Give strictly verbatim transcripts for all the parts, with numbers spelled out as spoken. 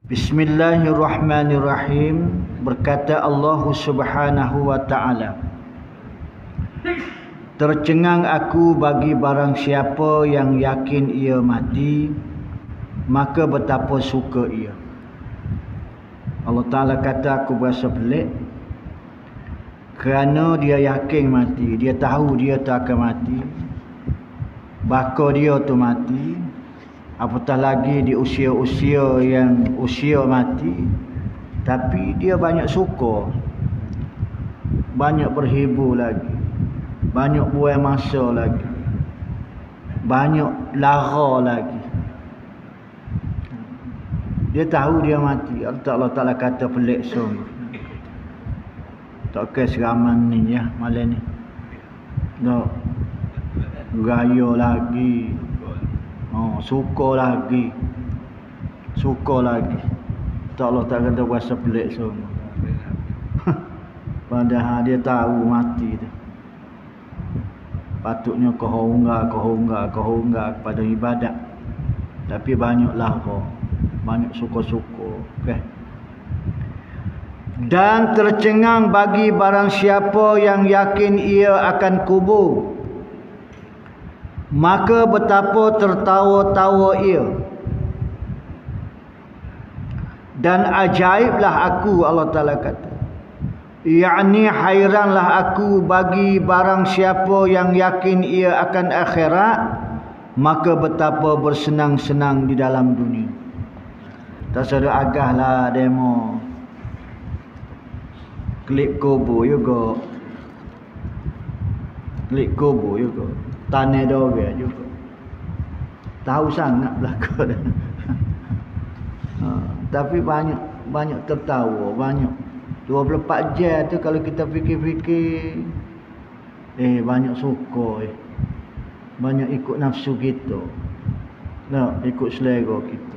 Bismillahirrahmanirrahim. Berkata Allah Subhanahu wa ta'ala, tercengang aku bagi barang siapa yang yakin ia mati, maka betapa suka ia. Allah Ta'ala kata aku berasa pelik kerana dia yakin mati, dia tahu dia tak akan mati, bakal dia tu mati, apatah lagi di usia-usia yang usia mati, tapi dia banyak suka, banyak berhibur lagi, banyak buang masa lagi, banyak lara lagi. Dia tahu dia mati. Allah Ta'ala kata pelik sungguh. Tak kira seraman ni ya malam ni. Tak gaya lagi. Oh, suka lagi. Suka lagi. Tak Allah tak kata berasa pelik sungguh. Padahal dia tahu mati tu. Patutnya kau unggah, kau unggah, kau unggah kepada ibadat. Tapi banyak lara, banyak suka-suka. Okay. Dan tercengang bagi barang siapa yang yakin ia akan kubur, maka betapa tertawa-tawa ia. Dan ajaiblah aku, Allah Ta'ala kata, yakni hairanlah aku bagi barang siapa yang yakin ia akan akhirat, maka betapa bersenang-senang di dalam dunia. Tak ada agah lah demo klik kubur juga, klik kubur juga, tanah doga juga, tahu sangat belaka dah. Ha, tapi banyak banyak tertawa, banyak dua puluh empat jam tu kalau kita fikir-fikir, eh banyak suka, eh banyak ikut nafsu kita, nak ikut selera kita.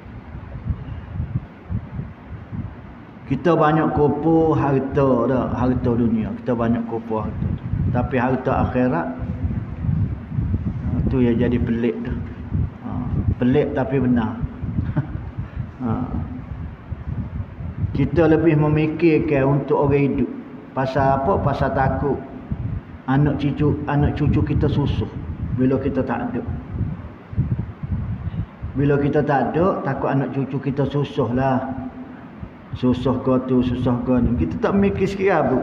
Kita banyak kupu harta dah, harta dunia. Kita banyak kupu harta. Tapi harta akhirat tu yang jadi pelik dah. Ha, pelik tapi benar. Ha. Kita lebih memikirkan untuk orang hidup. Pasal apa? Pasal takut anak cucu anak cucu kita susah bila kita tak ada. Bila kita tak ada, takut anak cucu kita susah lah. Susah kau tu, susah kau ni. Kita tak mikir sikit apa.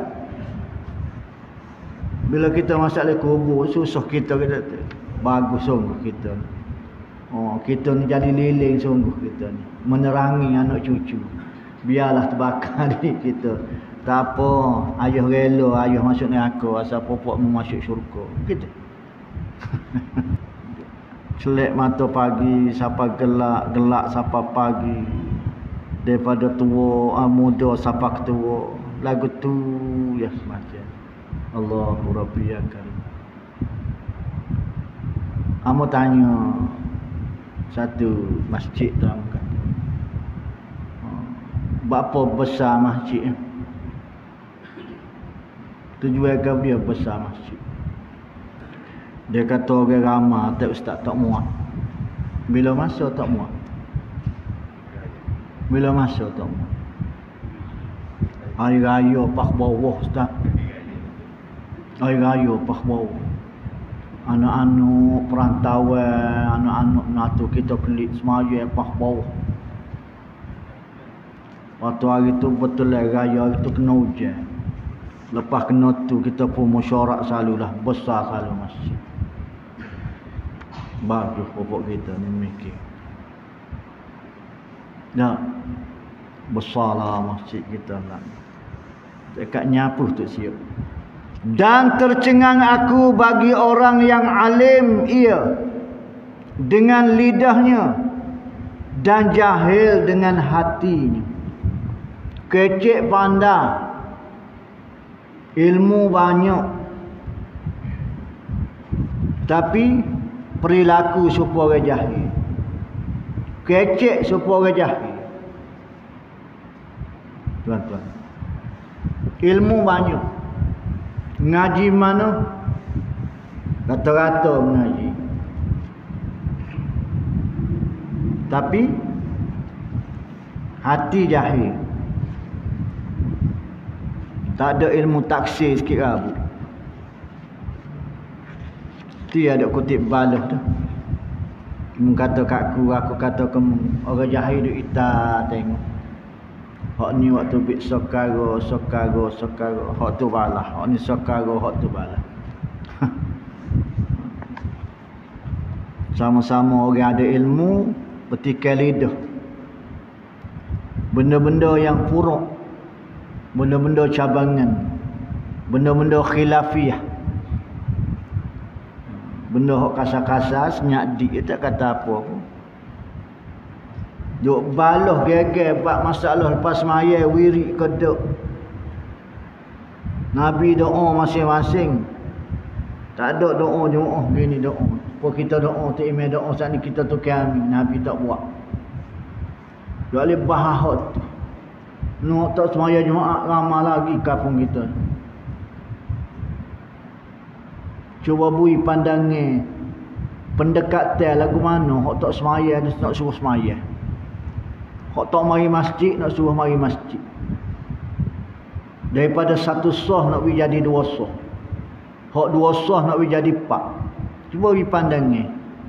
Bila kita masalah kubur, susah kita kata tu. Bagus sungguh kita. Oh, kita ni jadi liling sungguh kita ni. Menerangi anak cucu. Biarlah terbakar diri kita. Tak apa, ayah rela, ayah masuk neraka, asal popokmu masuk syurga. Kita. Celek mata pagi, siapa gelak, gelak siapa pagi. Daripada tua, ah, muda sampai tua. Lagu tu ya semacam Allahu Rabbi ya Karim. Amo tanya satu masjid tu, kata, berapa besar masjid? Tujuan kau dia besar masjid. Dia kata orang ramai, tak ustaz tak muat. Bila masa tak muat? Bila masa tu? Hari raya pak bawah ustaz. Hari raya pak bawah. Anak-anak perantauan, anak-anak natu kita kelik semaya pak bawah. Waktu hari tu betul lah raya hari tu kena hujan. Lepas kena tu kita pun musyarak selalulah, besar selalu masjid. Bagus pokok kita ni mikir. Dah besarlah masjid kita lah. Dekat nyapuh tu siap. Dan tercengang aku bagi orang yang alim ia dengan lidahnya dan jahil dengan hatinya. Kecek pandai, ilmu banyak, tapi perilaku supaya orang jahil. Kecek supaya orang jahil. Tuan-tuan, ilmu banyak, ngaji mana? Rata-rata mengaji, tapi hati jahil. Tak ada ilmu taksir sikit rabu. Tu ada kutip baluh tu. Kamu kata kat aku, aku kata kamu orang jahil duk ita tengok. Hak ni waktu bit sokaro, sokaro, sokaro, hak tu balah. Hak ni sokaro, hak tu balah. Sama-sama orang ada ilmu, petikai lidah. Benda-benda yang furuk, benda-benda cabangan, benda-benda khilafiyah. Benda hok kasar-kasar, senyak dik, dia tak kata apa pun. Duk baloh geger bab masalah lepas maya wirid keduk. Nabi doa masing-masing. Tak ada doa jemaah gini doa. Kalau kita doa tu imam doa saat ni kita tu kami, Nabi tak buat. Duk alih bahah tu. Nak tak semaya jemaah ramai lagi kampung kita. Cuba bui pandangnya pendekatan lagu mana hok tak semaya nak suruh semaya. Hok tak mari masjid nak suruh mari masjid. Daripada satu sah nak pergi jadi dua sah. Hok dua sah nak pergi jadi empat. Cuba pergi pandangnya.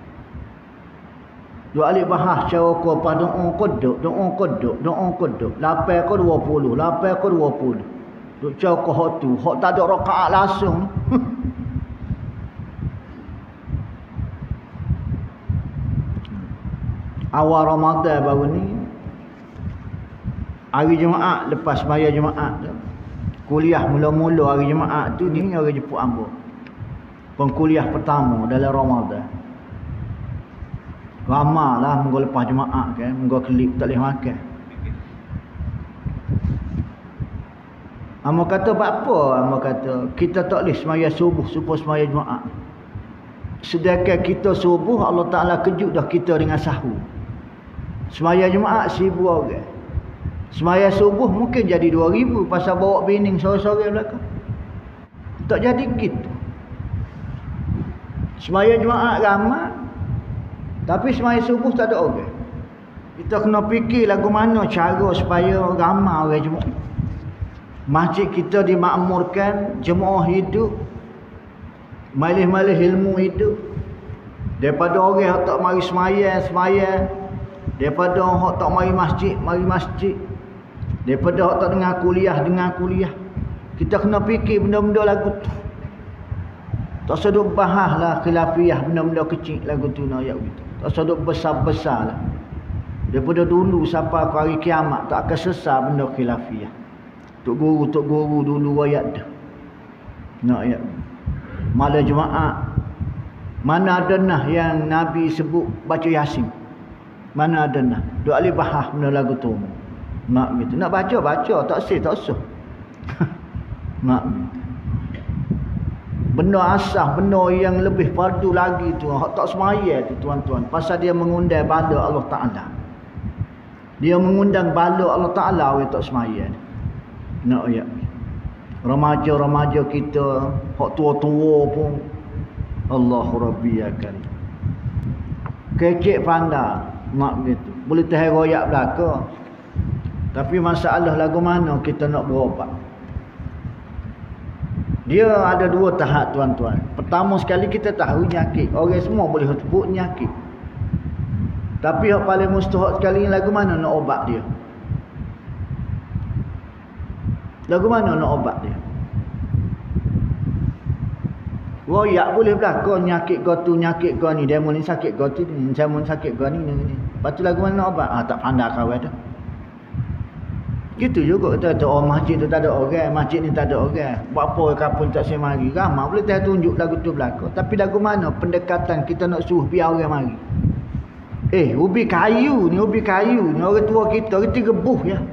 Dua alik bahas cara kau apa doa kodok, doa kodok, doa kodok. Lapan kau dua puluh, lapan kau dua puluh. Duk cara kau hok tu, hok tak ada rakaat langsung. Awal Ramadan baru ni, hari Jumaat lepas sembahyang Jumaat tu, kuliah mula-mula hari Jumaat tu ni orang jemput ambo. Pengkuliah pertama dalam Ramadan. Ramailah minggu lepas Jumaat kan, minggu kelip tak boleh makan. Ambo kata apa? Ambo kata kita tak boleh sembahyang subuh supaya sembahyang Jumaat. Sedangkan kita subuh Allah Taala kejut dah kita dengan sahur. Sembahyang Jumaat seribu orang. Sembahyang subuh mungkin jadi dua ribu pasal bawa bining sore-sore belakang. Tak jadi gitu. Sembahyang Jumaat ramai, tapi sembahyang subuh tak ada orang. Kita kena fikir lagu mana cara supaya ramai orang Jumaat. Masjid kita dimakmurkan, jemaah hidup, malih-malih ilmu hidup. Daripada orang yang tak mari sembahyang, sembahyang. Daripada orang tak mari masjid, mari masjid. Daripada orang tak dengar kuliah, dengar kuliah. Kita kena fikir benda-benda lagu tu. Tak seduk bahas lah khilafiyah, benda-benda kecil lagu tu nak ayat gitu. Tak seduk besar-besar lah. Daripada dulu sampai ke hari kiamat tak akan sesat benda khilafiyah. Tok guru, tok guru dulu ayat dah. Nak ayat. Malam Jumaat. Mana ada nah yang Nabi sebut baca Yasin. Mana ada nah. Duk alih bahas benda lagu tu. Nak gitu. Nak baca, baca. Tak sih, tak usah. Nak gitu. Benda asah, benda yang lebih fardu lagi tu. Hak tak semaya tu tuan-tuan. Pasal dia mengundang bala Allah Ta'ala. Dia mengundang bala Allah Ta'ala yang tak semaya. Nak ayat. Remaja-remaja kita, hak tua-tua pun. Allahu Rabbi ya karim. Kecik pandai. Mak gitu. Boleh tahan royak belaka. Tapi masalah lagu mana kita nak berobat. Dia ada dua tahap tuan-tuan. Pertama sekali kita tahu nyakit. Orang semua boleh sebut nyakit. Tapi yang paling mustahak sekali lagu mana nak obat dia. Lagu mana nak obat dia. Royak boleh belakang nyakit kau tu, nyakit kau ni. Dia ni sakit kau tu, ni saya mun sakit kau ni, ni. Lepas tu lagu mana nak obat? Ah, tak pandai kawan tu. Gitu juga kita kata, oh masjid tu tak ada orang, masjid ni tak ada orang. Buat apa kapun tak saya mari. Ramai boleh tak tunjuk lagu tu belakang. Tapi lagu mana pendekatan kita nak suruh biar orang mari. Eh, ubi kayu ni, ubi kayu ni. Orang tua kita, kita rebuh ya.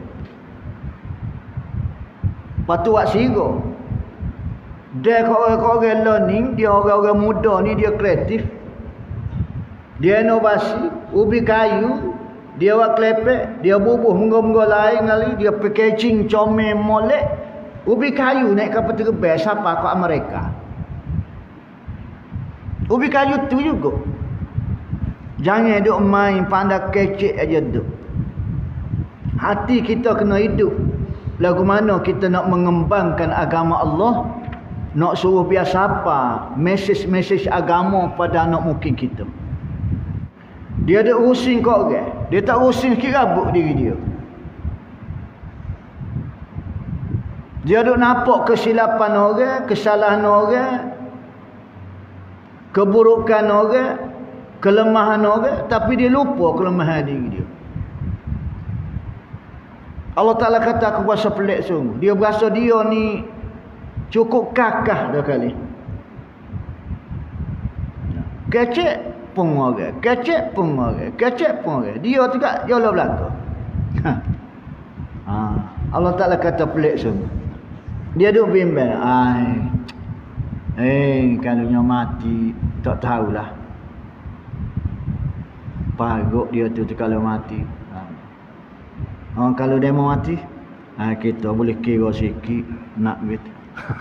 Lepas tu buat sirah. Dia orang-orang learning, dia orang-orang muda ni, dia kreatif. Dia inovasi, ubi kayu. Dia buat klepek, dia bubuh munggu-munggu lain kali, dia packaging comel molek. Ubi kayu naik kapal terbang siapa kat Amerika. Ubi kayu tu juga. Jangan duk main pandai kecek aja tu. Hati kita kena hidup. Lagu mana kita nak mengembangkan agama Allah, nak suruh biasa apa mesej-mesej agama pada anak mungkin kita. Dia ada urusin kau orang, dia tak urusin sikit rabuk diri dia. Dia duk nampak kesilapan orang, kesalahan orang, keburukan orang, kelemahan orang, tapi dia lupa kelemahan diri dia. Allah Ta'ala kata aku berasa pelik sungguh. Dia berasa dia ni cukup kakah dah kali. Kecek pun orang, kecek pun orang, kecek pun orang. Dia juga jauh belakang. Ha. Allah Ta'ala kata pelik sungguh. Dia duk bimbang. Ai. Eh, kalau nya mati tak tahulah. Pagok dia tu, tu kalau mati. Ha. Oh, kalau dia mau mati, ha, kita boleh kira sikit nak gitu.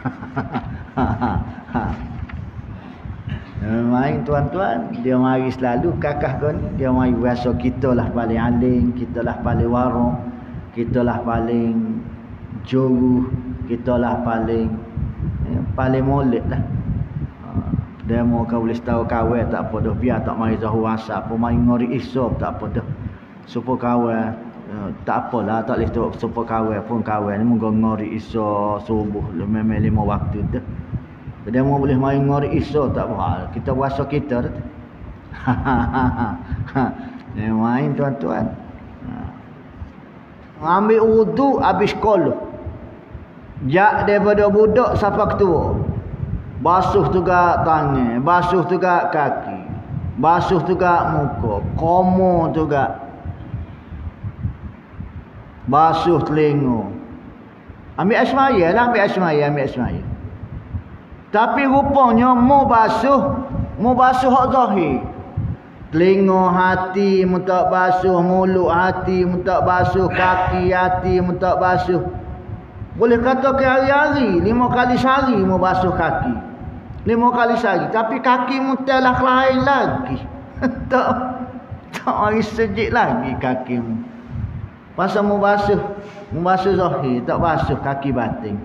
Main tuan-tuan, dia mari selalu kakak kau ni, dia mari rasa kita lah paling alim, kita lah paling warung, kita lah paling juru, kita lah paling eh, paling molek lah. Dia mau kau boleh tahu kawan tak apa dah, biar tak mari zahur asar pun mari ngori isop tak apa dah. Supaya kawan uh, tak apalah, tak boleh tahu supaya kawan pun kawan ni mungkin ngori isop subuh memang lima waktu tu. Dia mau boleh mari ngori isop tak apa. Kita puasa kita tu. Dia main tuan-tuan. Ambil wudu habis sekolah. Jak daripada budak sampai ketua. Basuh juga tangan, basuh juga kaki, basuh juga muka, komo juga, basuh telinga. Ambil asmaya lah, ambil asmaya, ambil asmaya. Tapi rupanya mau basuh, mau basuh hak zahir. Telinga hati mu tak basuh, mulut hati mu tak basuh, kaki hati mu tak basuh. Boleh kata ke hari-hari, lima kali sehari mu basuh kaki. Lima kali sehari. Tapi kaki mu telah lain lagi. tak tak hari sejik lagi kaki mu. Pasal mu basuh, mu basuh zahir, tak basuh kaki batin.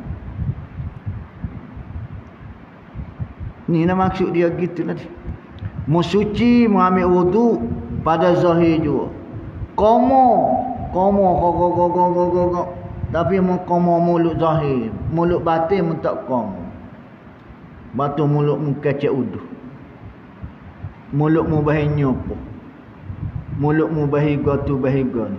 Ni nak maksud dia gitu nanti. Mu suci, mu ambil wudu pada zahir juga. Komo, komo, komo, komo, komo, komo. Tapi mu komo mulut zahir, mulut batin mu tak komo. Batu mulut mu kecek wudu. Mulut mu bahi nyopo. Mulut mu bahi gotu bahi gon.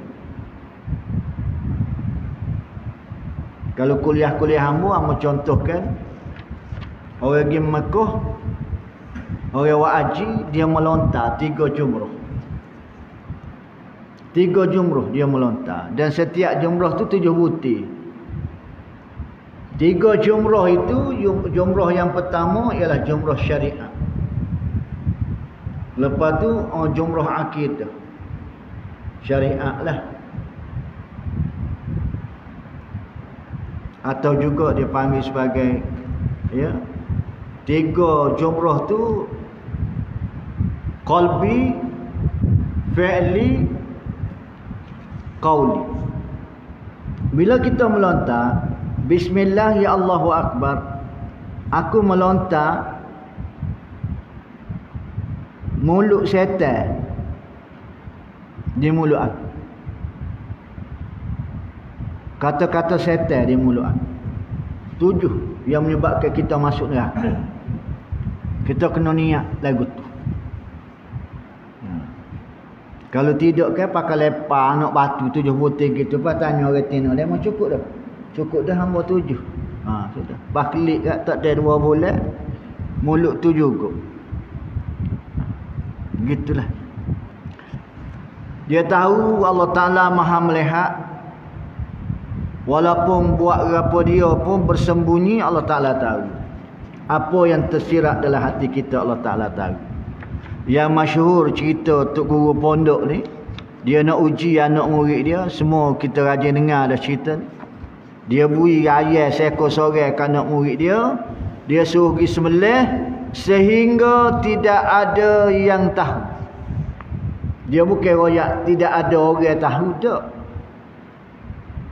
Kalau kuliah-kuliah hamba, hamba contohkan orang pergi Mekah, orang buat haji, dia melontar tiga jumrah. Tiga jumrah dia melontar. Dan setiap jumrah tu tujuh butir. Tiga jumrah itu, jumrah yang pertama ialah jumrah syariah. Lepas tu oh, jumrah akidah. Syariah lah. Atau juga dipanggil sebagai ya, tiga jumrah tu qalbi, fi'li, qauli. Bila kita melontar bismillah ya Allahu Akbar, aku melontar mulut syaitan di mulut aku. Kata-kata syaitan di mulut aku. Tujuh yang menyebabkan kita masuk neraka. Kita kena niat lagu tu. Kalau tidak kan pakai lepar anak batu tujuh butir gitu, pas tanya orang tino dia mau cukup dah. Cukup dah hamba tujuh. Ha sudah. Baklik kat tak ada dua bulan. Mulut tu juga. Begitulah. Dia tahu Allah Taala Maha melihat. Walaupun buat apa dia pun bersembunyi, Allah Taala tahu. Apa yang tersirat dalam hati kita Allah Taala tahu. Yang masyhur cerita Tok Guru Pondok ni, dia nak uji anak murid dia, semua kita rajin dengar dah cerita ni. Dia beri ayat seekor sorang ke anak murid dia, dia suruh pergi sembelih sehingga tidak ada yang tahu. Dia bukan royak tidak ada orang tahu tak.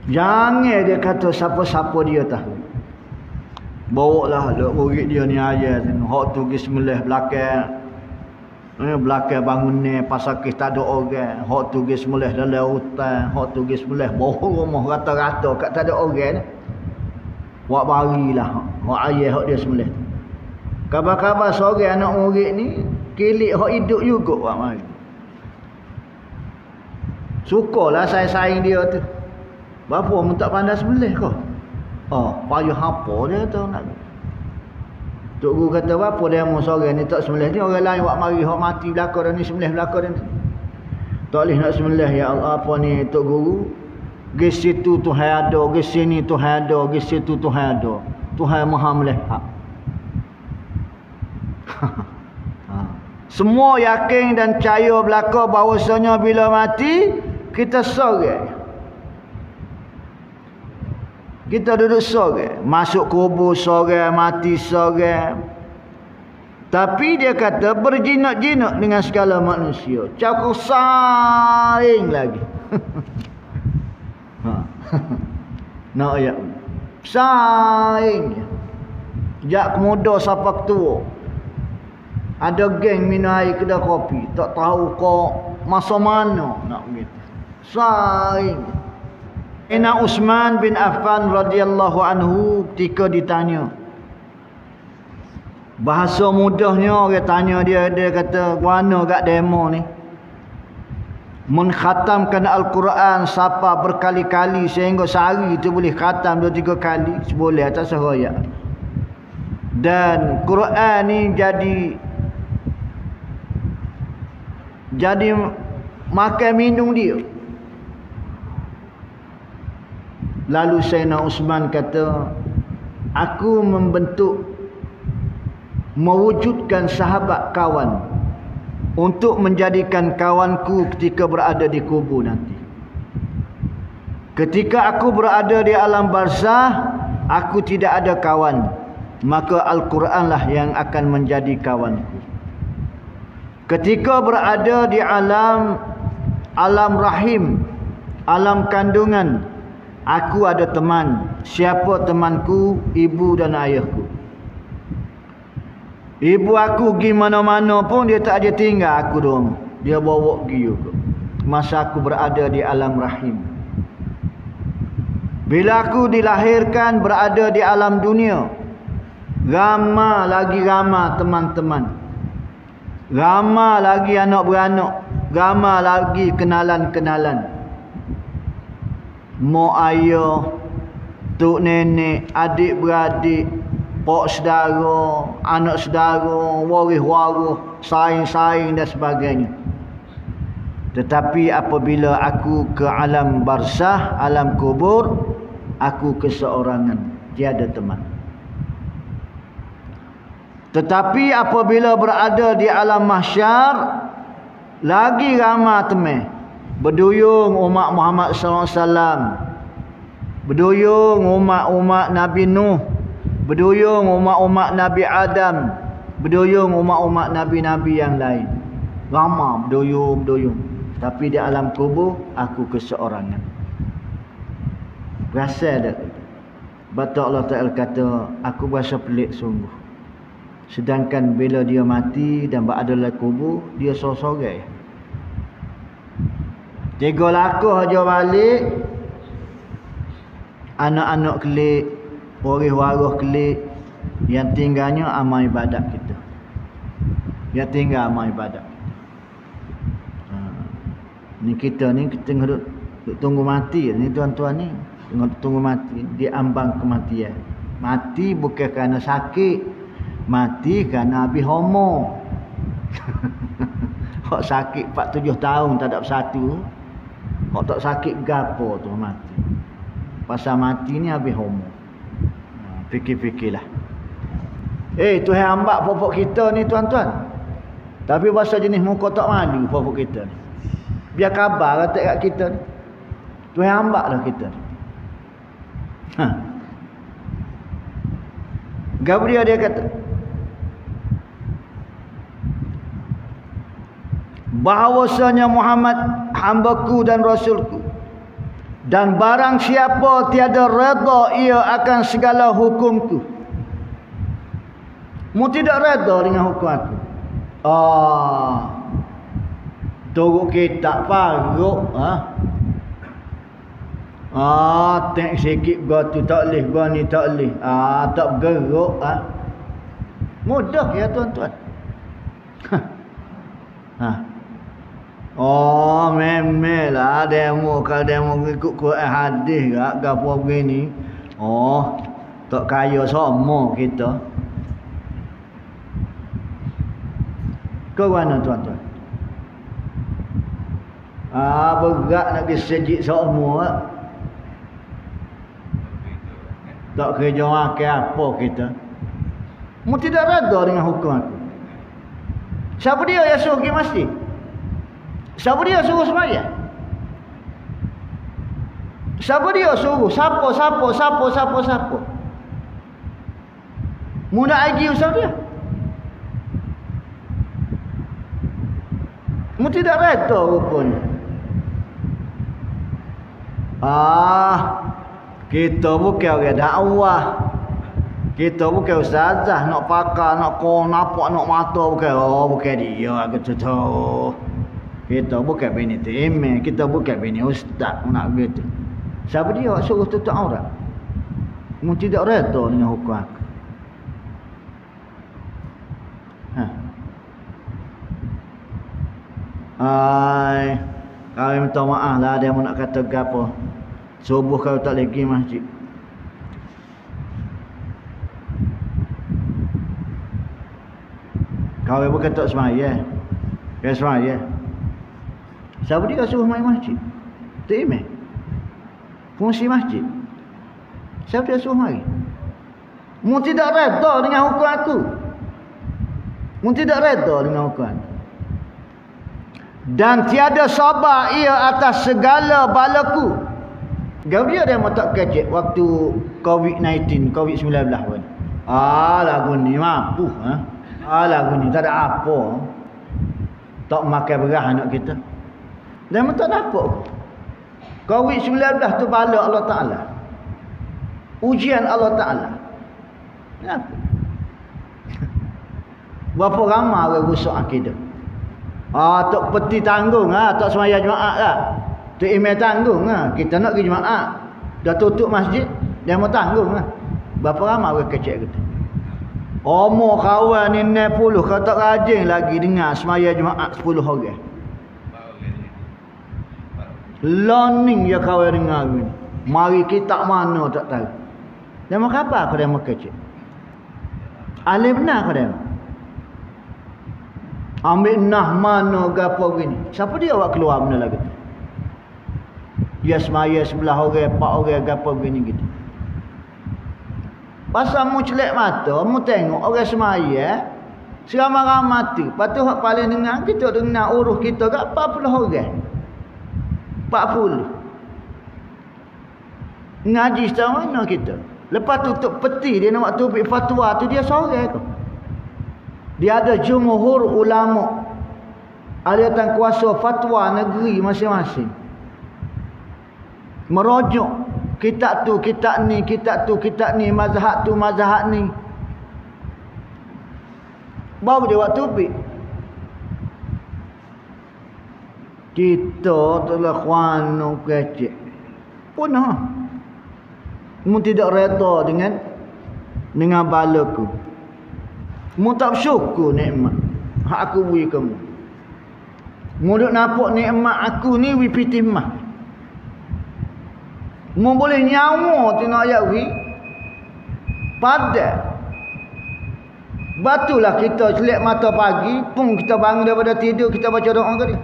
Jangan dia kata siapa-siapa dia tahu. Bawa lah murid dia ni ayat hak tu pergi sembelih belakang. Eh belakang bangun ni pasal kita tak ada orang. Hak tu pergi sembelih dalam hutan, hak tu pergi sembelih bawah rumah rata-rata kat tak ada orang ni. Wak barilah hak ayat hak dia sembelih. Kabar-kabar seorang anak murid ni kilik hak hidup juga wak mari. Sukalah saya saing dia tu. Bapa mu tak pandai sembelih kau. Oh, payah apa dia tahu nak. Tok guru kata apa dia mu seorang ni tak sembelih ni orang lain wak mari hak mati belaka dan ni sembelih belaka dan ni. Tak boleh nak sembelih ya Allah apa ni tok guru. Di situ Tuhan ada, di sini Tuhan ada, di situ Tuhan ada. Tuhan Maha melihat. Semua yakin dan percaya belaka bahawasanya bila mati kita sorang. Kita duduk sorang, masuk kubur sorang, mati sorang. Tapi dia kata berjinak-jinak dengan segala manusia. Cakap saing lagi. Ha. Nak ayat. Saing. Jak kemuda sampai tua. Ada geng minum air kedai kopi, tak tahu kau masa mana nak begitu. Saing. Ina Uthman bin Affan radhiyallahu anhu ketika ditanya. Bahasa mudahnya orang tanya dia, dia kata, "Mana gak demo ni? Mengkhatamkan Al-Quran siapa berkali-kali sehingga sehari itu boleh khatam dua tiga kali, boleh atas seraya. Dan Quran ni jadi jadi makan minum dia." Lalu Sayyidina Uthman kata, "Aku membentuk mewujudkan sahabat kawan untuk menjadikan kawanku ketika berada di kubur nanti. Ketika aku berada di alam barzah, aku tidak ada kawan, maka Al-Quranlah yang akan menjadi kawanku. Ketika berada di alam alam rahim, alam kandungan, aku ada teman. Siapa temanku? Ibu dan ayahku. Ibu aku pergi mana-mana pun dia tak ada tinggal aku dong. Dia bawa pergi juga. Masa aku berada di alam rahim. Bila aku dilahirkan berada di alam dunia, ramai lagi ramai teman-teman. Ramai lagi anak beranak. Ramai lagi kenalan-kenalan. Mak ayah, tok nenek, adik beradik, pak saudara, anak saudara, waris-waris, saing-saing dan sebagainya. Tetapi apabila aku ke alam barzah, alam kubur, aku keseorangan, tiada teman. Tetapi apabila berada di alam mahsyar, lagi ramai teman. Berduyung umat Muhammad sallallahu alaihi wasallam. Berduyung umat-umat Nabi Nuh. Berduyung umat-umat Nabi Adam. Berduyung umat-umat Nabi-Nabi yang lain. Ramai berduyung, berduyung. Tapi di alam kubur, aku keseorangan. Rasa tak? Batak Allah Ta'ala kata, aku berasa pelik sungguh. Sedangkan bila dia mati dan berada dalam kubur, dia sorang-sorang. Tiga lakuh aja balik, anak-anak kelik, waris-waris kelik, yang tinggalnya amal ibadat kita. Yang tinggal amal ibadat kita. Ha. Ni kita ni kita duduk, duduk tunggu mati ni tuan-tuan ni. Tengok tunggu mati, di ambang kematian. Mati bukan kerana sakit, mati kerana habis homo. Hak sakit empat tujuh tahun tak ada bersatu. Hak tak sakit gapo tu mati. Pasal mati ni habis homo. Ha, fikir-fikirlah. Eh, Tuhan ambak pokok kita ni tuan-tuan. Tapi bahasa jenis muka tak malu pokok kita ni. Biar khabar kata kat kita ni. Tuhan ambaklah kita ni. Ha. Gabriel dia kata, bahawasanya Muhammad hambaku dan rasulku, Dan barang siapa tiada redha ia akan segala hukumku. Mu tidak redha dengan hukum aku. Ah. Turut kitab paruk ha. Ah, tek sikit gua tu tak leh, gua ni tak leh. Ah, tak bergerak ah. Mudah ya tuan-tuan. Ha. Oh, memelah demo kalau demo ikut Quran hadis gak gapo begini. Oh, tak kaya sama kita. Kau mana tuan-tuan? Ah, berat nak pergi sejik semua. Tak kerja makan apa kita. Mu tidak redha dengan hukum aku. Siapa dia yang suruh pergi masjid? Siapa dia suruh sembahyang? Siapa dia suruh? Siapa, siapa, siapa, siapa, siapa? Mu nak argue usah dia? Mu tidak redha rupanya. Ah, kita bukan orang dakwah. Kita bukan ustazah nak pakar, nak kau nampak nak mata bukan. Oh, bukan dia aku tahu. Kita bukan bini timeh, kita bukan bini ustaz nak begitu. Siapa dia suruh tutup aurat? Mu tidak redha dengan hukum aku. Ha. Ai, kau minta maaf lah dia mau nak kata gapo. Subuh kau tak lagi masjid. Kau bukan tak semaya. Kau semaya. Siapa dia suruh main masjid? Timeh. Fungsi masjid. Siapa dia suruh mari? Mu tidak redha dengan hukum aku. Mu tidak redha dengan hukum aku. Dan tiada sabar ia atas segala balaku. Gabriel dia mau tak kejek waktu covid sembilan belas pun. Ah, lagu ni mampu ha. Ah, lagu ni tak ada apa. Tak makan beras anak kita. Dia mau tak dapat. covid sembilan belas tu bala Allah Taala. Ujian Allah Taala. Kenapa? Berapa ramai orang rusak akidah. Ah, tak peti tanggung ah, tak sembahyang Jumaat lah. Tu email tanggung ah. Kita nak pergi Jumaat. Dah tutup masjid, dia mau tanggung ah. Berapa ramai orang kecek kita. Umur kawan ni enam puluh, kau tak rajin lagi dengar sembahyang Jumaat sepuluh orang. Learning ya kawan dengar ni. Mari kita mana tak tahu. Dia mau apa kau dia mau kecek. Alim benar kau dia. Ambil nah mana gapo gini. Siapa dia awak keluar benda lagi tu? Dia semaya sebelah orang, empat orang gapo gini gitu. Pasal mu celek mata, mu tengok orang semaya seramai-ramai mati. Lepas tu hak paling dengar kita dengar uruh kita kat empat puluh orang. empat puluh. Ngaji setahun mana kita? Lepas tutup peti dia nak waktu pergi fatwa tu dia sorang tu. Dia ada jumhur ulama aliatan kuasa fatwa negeri masing-masing. Merujuk kitab tu, kitab ni, kitab tu, kitab ni, mazhab tu, mazhab ni. Baru dia waktu pergi. Kita telah kuano kecek. Punah. Mu tidak redha dengan dengan balaku. Mu tak bersyukur nikmat hak aku beri kamu. Mu duk nampak nikmat aku ni wi pitimah. Mu boleh nyawa tu nak ayat wi. Pada batulah kita celak mata pagi, pun kita bangun daripada tidur kita baca doa ke dia.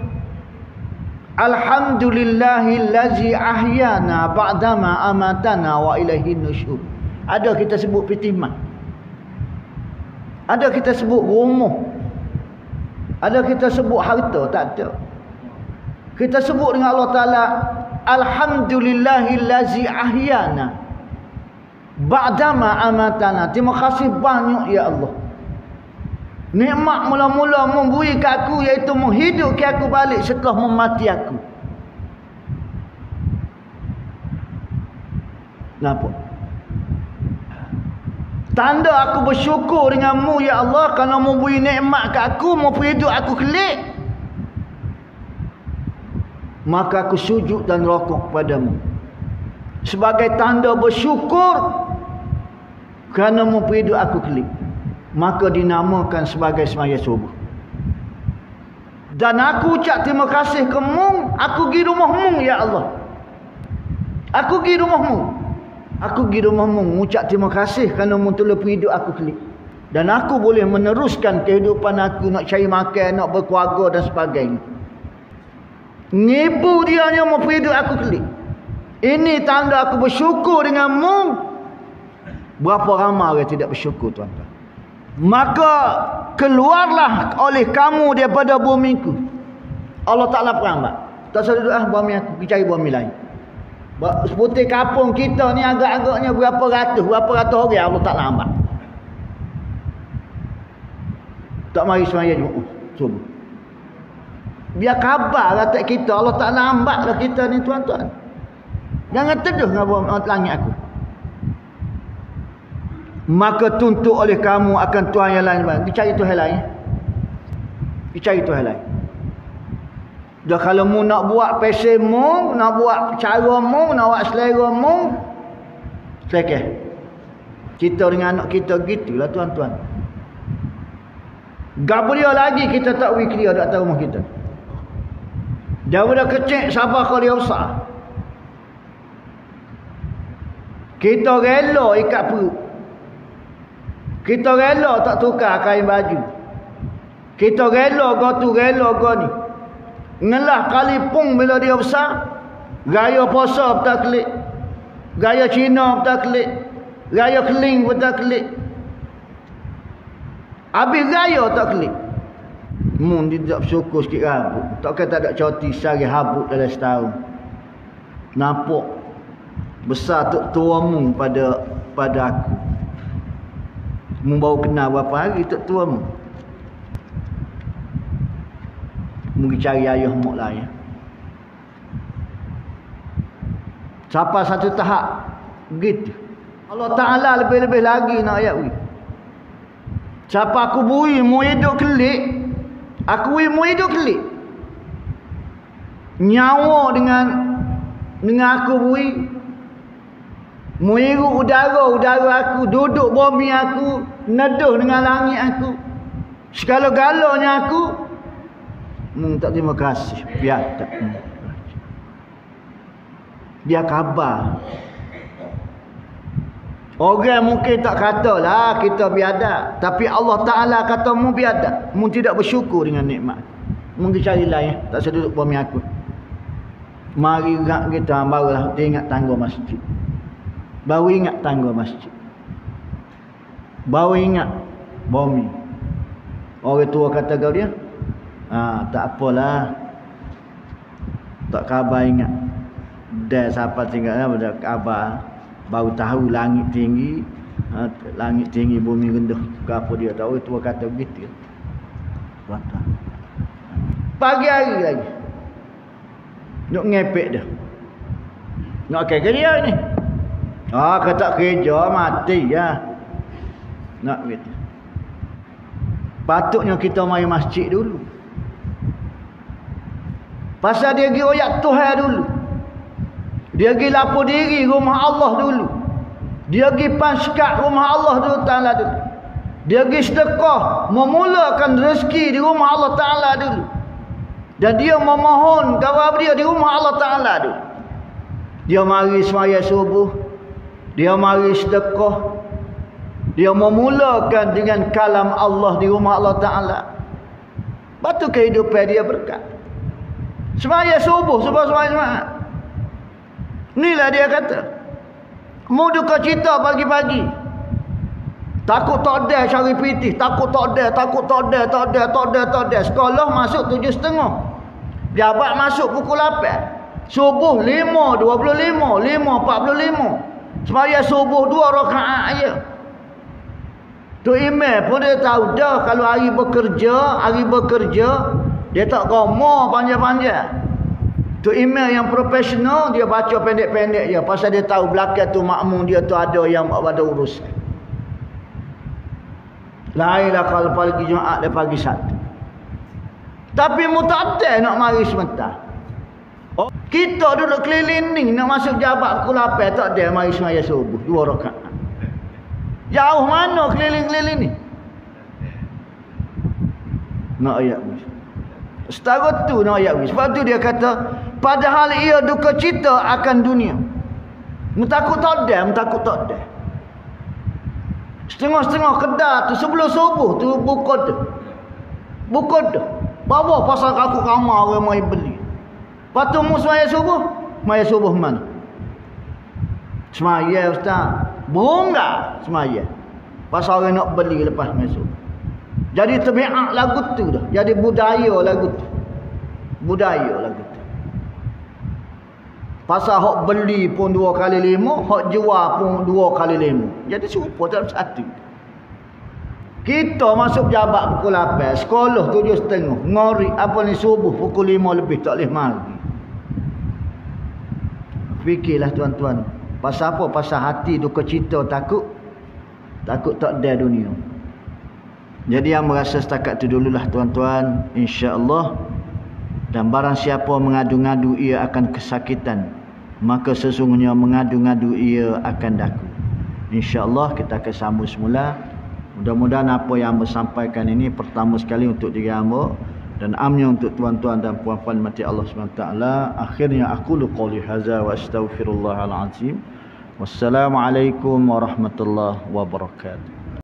Alhamdulillahillazi ahyana ba'dama amatana wa ilaihin nusyur. Ada kita sebut pitimah. Ada kita sebut rumah. Ada kita sebut harta, tak ada. Kita sebut dengan Allah Taala alhamdulillahillazi ahyana ba'dama amatana. Terima kasih banyak ya Allah. Nikmat mula-mula memberi kat aku iaitu menghidupkan aku balik setelah memati aku. Nampak? Tanda aku bersyukur denganmu ya Allah, kerana mu beri nikmat ke aku, mu beri hidup aku kelik, maka aku sujud dan rokok padamu. Sebagai tanda bersyukur kerana mu beri hidup aku kelik, maka dinamakan sebagai semaya subuh. Dan aku ucap terima kasih ke mu, aku pergi rumahmu ya Allah. Aku pergi rumahmu. Aku pergi rumahmu, ucap terima kasih kerana mu telah beri hidup aku kelik. Dan aku boleh meneruskan kehidupan aku, nak cari makan, nak berkeluarga dan sebagainya. Ngibu dia yang mau beri hidup aku kelik. Ini tanda aku bersyukur denganmu. Berapa ramai orang tidak bersyukur, tuan-tuan. Maka keluarlah oleh kamu daripada bumiku. Allah Ta'ala perambat. Tak usah duduk, ah, bumi aku, pergi cari bumi lain. Sebutir kampung kita ni agak-agaknya berapa ratus, berapa ratus orang Allah tak lambat. Tak mari semaya Jumaat subuh. Biar khabar kata kita, Allah tak lambat lah kita ni, tuan-tuan. Jangan teduh dengan langit aku. Maka tuntut oleh kamu akan Tuhan yang lain. Pergi cari Tuhan lain. Pergi cari Tuhan lain. Dah kalau mu nak buat passion mu, nak buat cara mu, nak buat selera mu, selekeh. Kita dengan anak kita gitulah, tuan-tuan. Gabriel lagi kita tak pergi clear dak tahu rumah kita. Daripada kecil sabar kalau dia besar. Kita rela ikat perut. Kita rela tak tukar kain baju. Kita rela gotu rela go ni. Ngelah kalipung bila dia besar. Gaya puasa tak klik. Gaya Cina tak klik. Gaya keling pun tak klik. Habis gaya tak klik. Mun dia tak bersyukur sikit rambut. Tak kata tak coti sehari habut dalam setahun. Nampak besar tok tuamu pada pada aku. Mu baru kenal berapa hari tok tuamu. Mungkin cari ayah mak lain. Sampai satu tahap begitu. Allah Ta'ala lebih-lebih lagi nak ayat ni. Siapa aku bui mu hidup kelik, aku bui mu hidup kelik. Nyawa dengan dengan aku bui. Mu hirup udara-udara aku, duduk bumi aku, neduh dengan langit aku. Segala-galanya aku, mu tak terima kasih. Biar tak. Biar khabar. Orang mungkin tak katalah kita biadab, tapi Allah Ta'ala kata mu biadab. Mu tidak bersyukur dengan nikmat. Mungkin cari lain, tak usah duduk bumi aku. Mari ingat kita, barulah dia ingat tangga masjid. Baru ingat tangga masjid. Baru ingat bumi. Orang tua kata kau dia, ah, tak apalah. Tak khabar ingat. Dah siapa tinggalnya pada khabar. Baru tahu langit tinggi, ha, langit tinggi, bumi rendah. Apa dia tahu, tua kata begitu. Pagi hari lagi nak ngepek dah. Nak ke kerja ni. Ah, kata kerja mati ya. Nak gitu. Patutnya kita mari masjid dulu. Pasal dia pergi royak Tuhan dulu. Dia pergi lapor diri rumah Allah dulu. Dia pergi paskat rumah Allah dulu Ta'ala dulu. Dia pergi sedekah, memulakan rezeki di rumah Allah Ta'ala dulu. Dan dia memohon kawal dia di rumah Allah Ta'ala dulu. Dia mari semaya subuh. Dia mari sedekah. Dia memulakan dengan kalam Allah di rumah Allah Ta'ala. Batu kehidupan dia berkat. Semaya subuh, subuh-subuh semangat. Inilah dia kata. Mu duka cita pagi-pagi. Takut tak ada cari pitih. Takut tak ada, takut tak ada, tak ada, tak ada, tak ada. Sekolah masuk tujuh setengah. Jabat masuk pukul lapan. Subuh lima, dua puluh lima, lima, empat puluh lima. Semaya subuh dua rakaat aja. Tu imam pun dia tahu dah kalau hari bekerja, hari bekerja, dia tak gomoh panjang-panjang. Tu email yang profesional, dia baca pendek-pendek je. Pasal dia tahu belakang tu makmum dia tu ada yang ada urusan. Lailah kalau pagi Jumaat dia pagi Sabtu. Tapi mutaddah nak mari sebentar. Oh, kita duduk keliling ni nak masuk jabat pukul lapan tak ada mari semaya subuh dua rakaat. Jauh mana keliling-keliling ni? Nak ayat wis. Setara tu nak ayat wis. Sebab tu dia kata padahal ia duka cita akan dunia. Mentakut tak ada, mentakut tak ada. Setengah-setengah kedai tu sebelum subuh tu buka tu. Buka tu. Bawa pasal aku ramai orang mai beli. Patu mu semaya subuh. Semaya subuh mana? Semaya ustaz. Berunggah semaya. Pasal orang nak beli lepas masuk. Jadi tabiat lagu tu dah. Jadi budaya lagu tu. Budaya lagu tu. Pasal hok beli pun dua kali lima, hok jual pun dua kali lima. Jadi serupa dalam satu. Kita masuk jabat pukul lapan, sekolah tujuh setengah, ngori apa ni subuh pukul lima lebih tak boleh mari. Fikirlah tuan-tuan. Pasal apa? Pasal hati duka cita takut. Takut tak ada dunia. Jadi yang merasa setakat itu dululah tuan-tuan, insya-Allah. Dan barang siapa mengadu-ngadu ia akan kesakitan, maka sesungguhnya mengadu-ngadu ia akan daku. InsyaAllah kita akan sambung semula. Mudah-mudahan apa yang hamba sampaikan ini pertama sekali untuk diri hamba dan amnya untuk tuan-tuan dan puan-puan mati Allah subhanahu wa taala. Akhirnya aku qouli hadza wa astaghfirullahal azim. Wassalamualaikum warahmatullahi wabarakatuh.